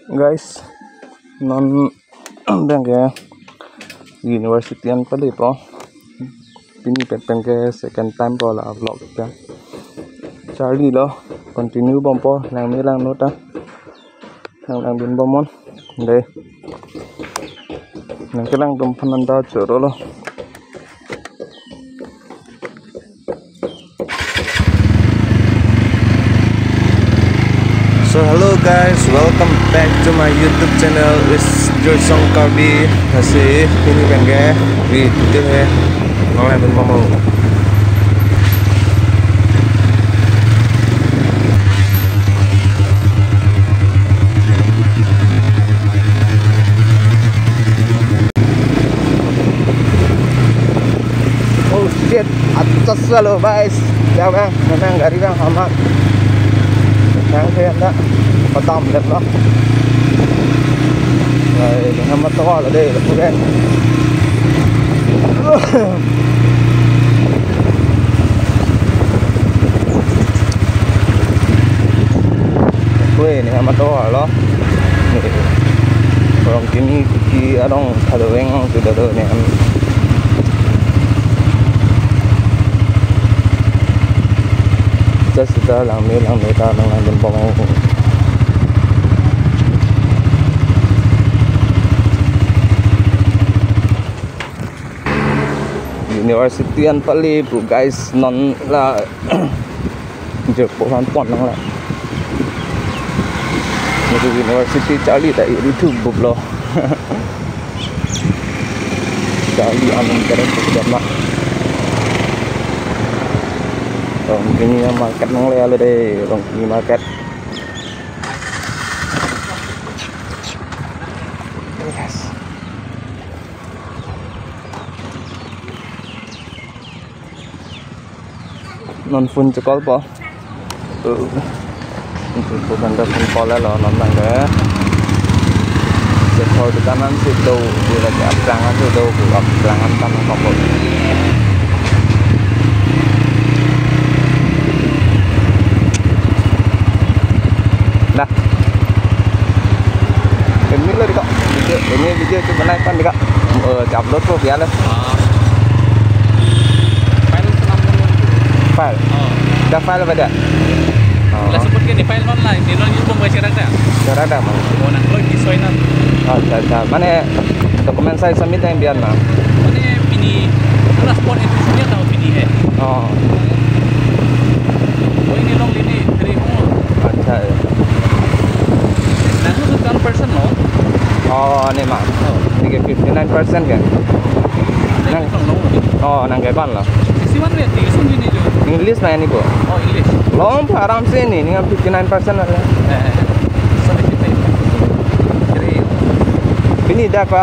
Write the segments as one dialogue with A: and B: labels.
A: guys, non bangke university an pali po pini pen ke second time po la vlog ka Charlie lo continue bom po lang mi lang nota lang bin bomon de nang kelang dom pananda choro lo. So hello guys, welcome back to my YouTube channel. It's Joysong Karbi. Kasi ini bangke video hai ngoleh ben momo. Oh shit, atas lo guys. Ya bang, memang gari bang amat. Sáng thế đó có tôm đẹp lắm rồi nó mất to là đây là cô đen quê này mất to đó còn kini kiki ở đâu thay đổi anh từ từ này em sudah lang ta nang andun pa mo university an pali bu guys non la je po han pon nang la ni university Charlie tại YouTube bub lo Charlie anong keren ko ini market nang le le deh, ini market. Yes. Non phun cekol po. Bukan dah phun pola lo non nangga. Cekol di kanan situ, di lagi abrangan situ, abrangan tanah kopol. Nah, ini lah dikak, ini video cuma naikkan dikak, upload kok biar lah. File. Dah file apa dah?
B: Lah sebut ni file online, ni non YouTube baca dah.
A: Cara dah mah.
B: Oh nak lo di soinan.
A: Oh, dah. Mana dokumen saya submit yang biar mah.
B: Mana pini, transport itu punya tahu pini he.
A: Oh.
B: Oh ini long ini dari umur.
A: Acha.
B: Nah, itu kan person lo.
A: Oh, ni mah. Ini 59% kan?
B: Nang long.
A: Oh, nang keban lah.
B: Siwan lihat di sini ni jo.
A: English lah ini bu.
B: Oh English.
A: Long aram se ni, ni 59% lah.
B: Sampai kita. Jadi
A: ini dah ka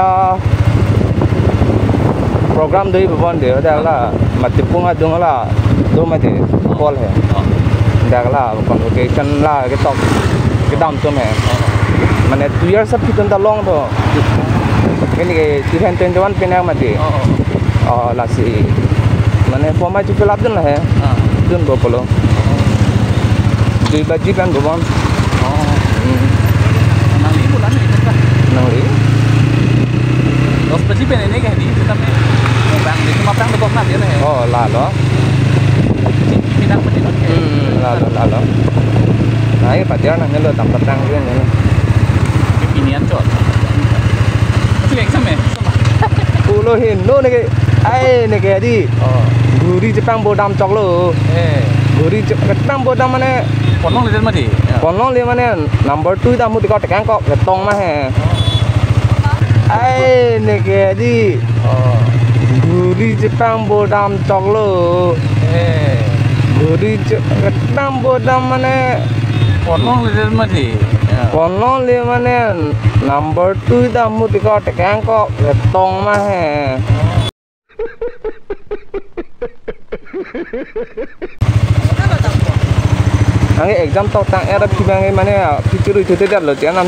A: program dari bawaan dia dah lah. Mati punga dong lah. Do mati call hai. Dah lah convocation lah kita dam tu meh. Mana 2 years सब कितना ता long तो ini ke 2021 पे ना मत oh lasi mana form aja fill up dun lah ya dun bopolo di baju kan bopon
B: nang li bulan ni kita
A: nang li
B: dos baju pe ni ke di kita me bang di cuma bang betul nak dia lah
A: oh lah lo
B: pindah pendidikan
A: lah lo nah ini pacar nang lo tam petang dia ni
B: kekinian cot masih exam ya
A: pulo Hindu ni ke ni ke di guri Jepang bodam cok lo guri Jepang bodam mana
B: ponong lihat mati
A: ponong lihat mana number 2 dah mesti kau tekan kau ketong mah ni ke di guri Jepang bodam cok lo guri Jepang bodam mana
B: ponong lihat mati
A: ponong lihat mana number 2 dah mesti kau tekan kau ketong mah Angge exam tau tang era pibang mana ya pikir itu tidak lo jangan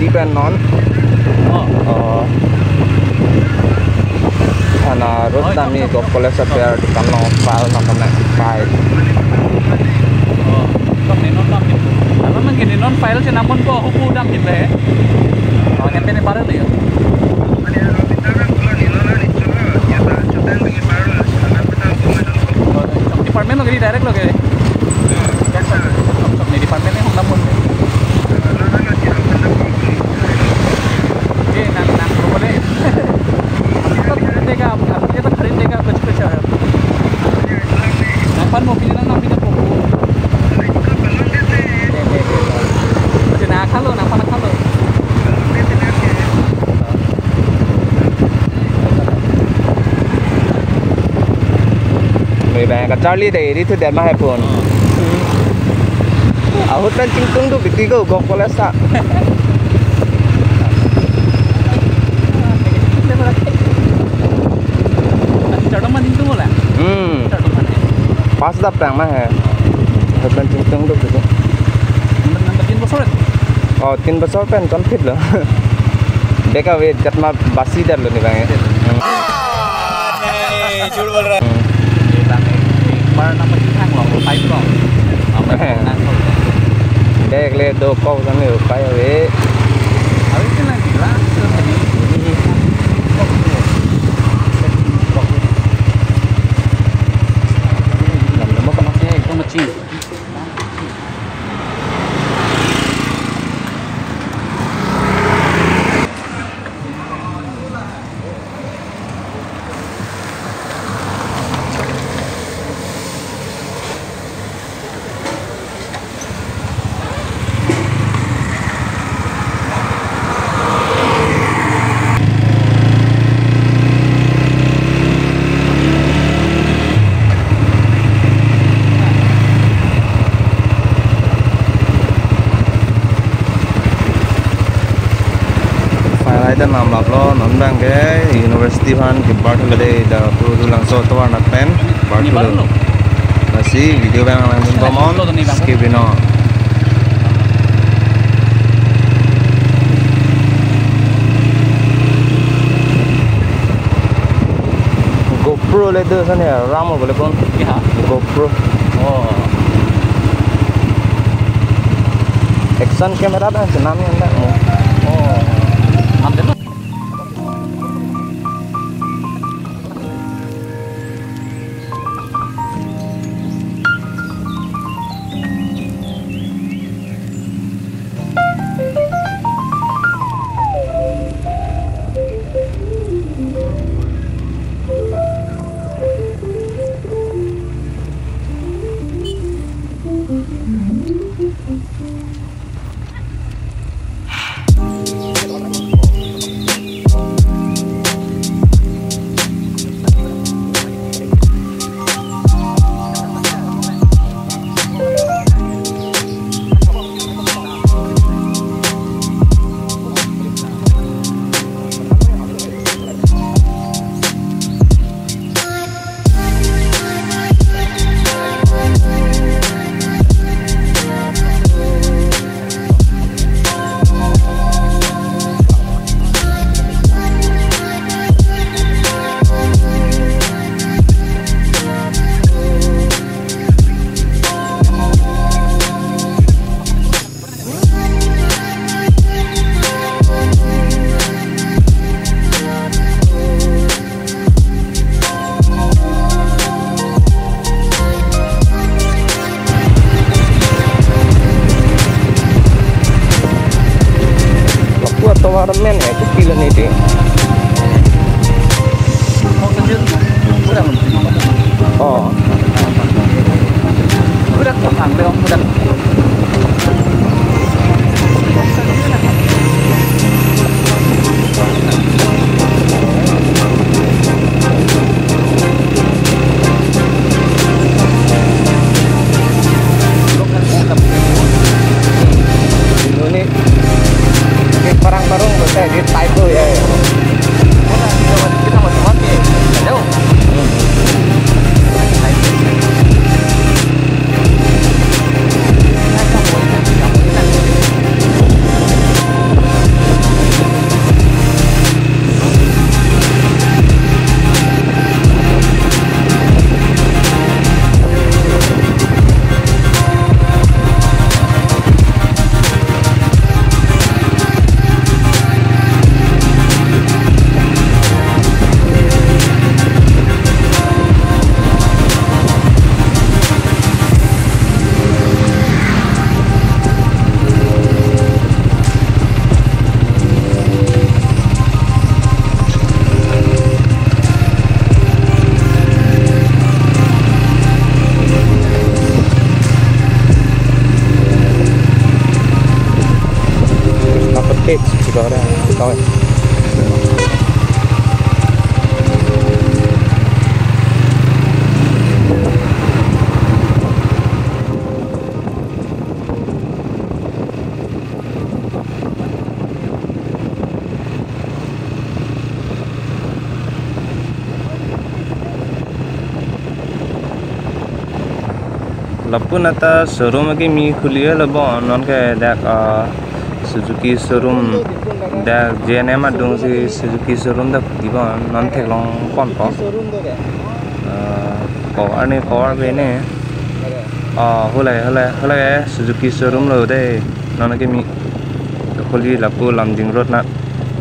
A: pen non. Karena rut kami go polis repair di kanal file namanya file.
B: Kok ini non gitu. Apa mungkin non file sih namun kok aku udah gitu ya. Oh nyampe nih parah ya. Department lo gini direct lo kayak. Di department ini namun. Nang boleh. Kita खरीदने का कुछ है अपन mau pilih nang pilih buku jadi nak kalau nak apa kalau
A: người bạn cả Charlie để đi thực hiện mà hay buồn ở hutan cingtung tuh ketiga gok polis tak pas datang mah ya hutan cingtung tuh gitu
B: tin besar
A: oh tin besar pen konfit loh देखा वे जतना बासी दर लो निभाएंगे
B: नहीं झूठ बोल रहा ये बांगे पर नंबर की थैंक लो फाइव लो
A: देख ले दो कौ समय हो पाए वे
B: अभी कितना किला नंबर का मतलब है एकदम अच्छी
A: dan nam lo non bang ke university han ke part le da pro lang so to na pen part lo masih video bang lang bomon skip no GoPro le tu sana ya ram boleh pun
B: ya
A: GoPro
B: oh
A: action camera dah senam yang dah
B: oh ambil tu
A: Warmen ya itu pilihan ini oh
B: udah kembang dong udah
A: ini barang-barang bisa di typo ya
B: kita mau nih jauh
A: juga ada tahu. Lapun atas showroom ke mi khuliye labo non ke dak Suzuki showroom dak JNM adung si Suzuki showroom dak diba non theklong kon ko ko ani ko bene hole Suzuki showroom lo de non ke mi khuli lapu Lamjing road na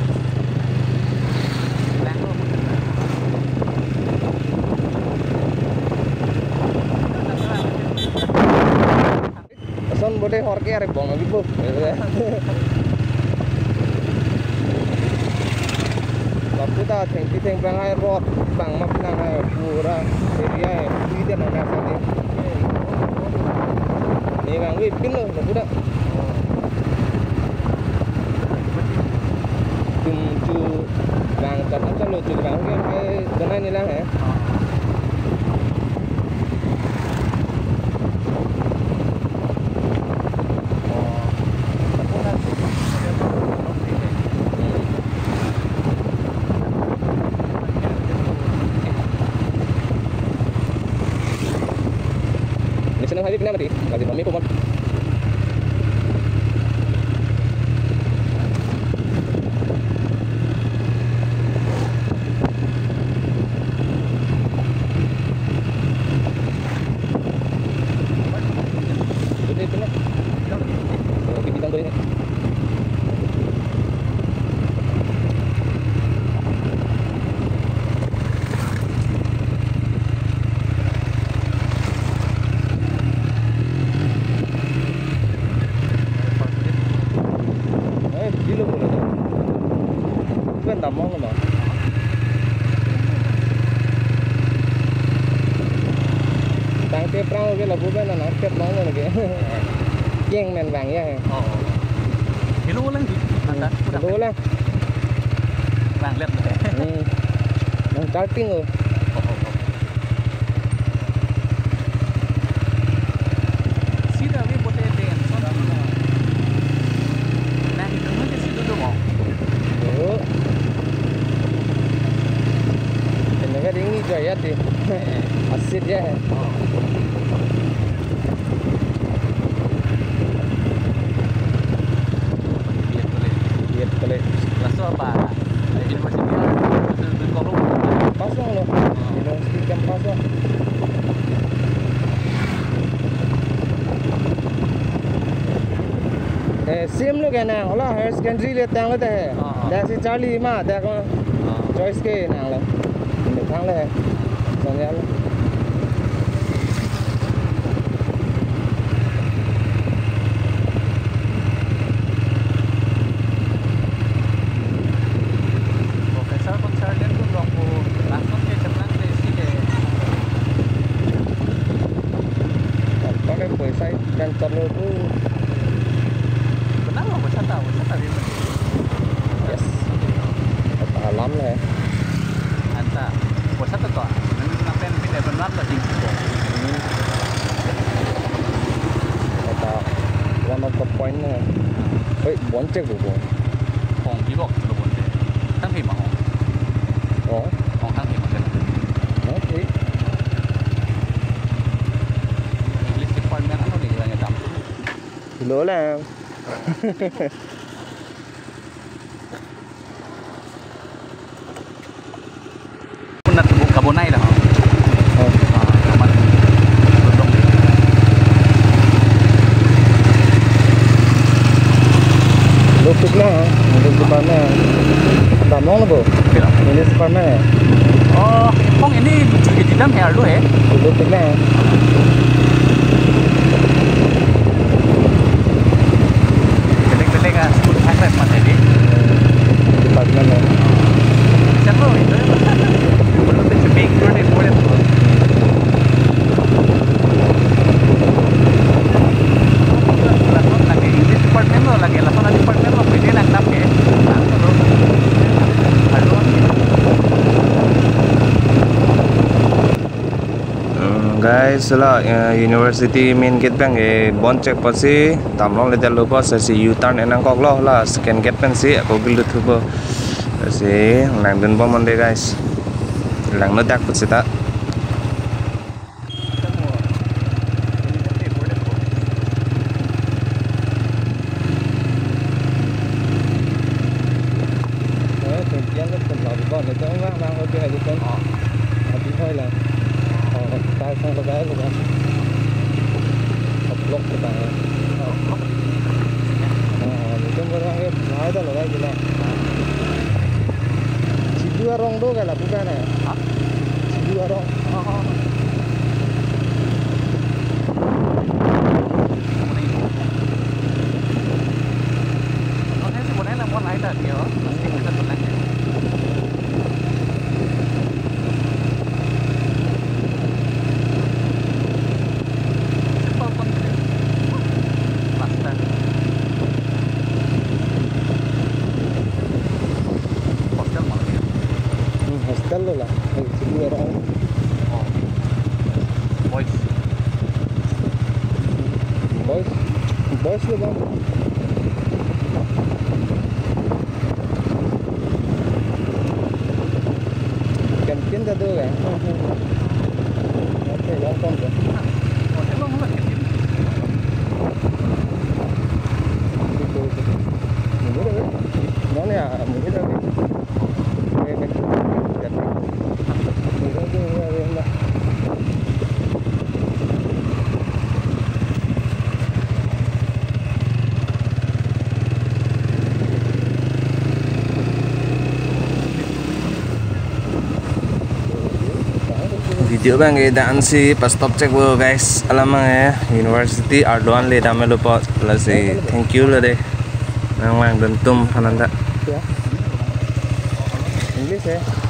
A: bode horke are bong lagi bu lapu ta theng bang hai road bang ma pinang hai pura area hai di dia na sa ni bang wi pin lo lapu da tum chu bang kat am chalo chu bang ke hai dana ni lang hai National Highway pinamati, kasi kami po tamong naman. Tangke prang ke labu ben na ket nong lagi. Keng men bang ya.
B: Kilo lang di. Nanda.
A: Kilo lang.
B: Bang lihat deh.
A: Nang starting oh.
B: Sida we bote den sona. Nah, itu mungkin situ dulu mau.
A: Oh. Ini jaya deh, asid ya. Lihat boleh.
B: Langsung apa? Informasi dia kolom.
A: Pasang loh. Informasi jam pasang. Same लोग है ना होला higher secondary लेते हैं होते हैं जैसे चार्ली माँ देखो चॉइस के ना लो thang này xong ra luôn
B: Profesor konserjen pun rompo langsung ke sebelah dari sini
A: pakai perisai dan terlalu itu
B: benar loh wisata di sini
A: yes apa lắm này
B: anta wisata toh nanti sampai pindah benar lah tinggi
A: kata one of the point này ấy 4 chiếc của
B: ของที่บอกตัวบนเลยตั้งที่หมอ
A: đó
B: ของตั้งที่หมอกัน
A: nó thế
B: listrik panjang kan udah hilangnya dam
A: lỡ là
B: benar buka bonai dah
A: lupit na untuk depannya tamong na po ini depannya
B: oh kong ini juga di dalam ya lu ya
A: lupit na
B: belik-belik kan sangat mas ini
A: depannya na
B: siapa itu belum sebing dulu deh boleh lagi English department lo lagi langsung department lo pwede lang tap ya
A: guys la university main gate bang e bon check pasi tamlong le dalo pas si U-turn enang kok lo la scan gate pen si ko bil thu bo si lang den bom monde guys lang no dak pasi ta Rong do kala bukan ya? Dua rong.
B: Oke, sebenarnya lemon lain dah dia, mesti kita tenang ya. Simple pun dia. Pasta. Hostel malah dia.
A: Hostel lo lah, dua rong.
B: Oh. Boys.
A: Boys lo bang. Kantin dah tu kan? Okey, langsung tu.
B: Hotel lo malah kecil.
A: Mungkin dah. Mana ya? Mungkin dah. Video bang daan si pas stop check wo guys alamang ya university Ardoan le dame lo pot plus thank you lo deh nang dentum hananda English ya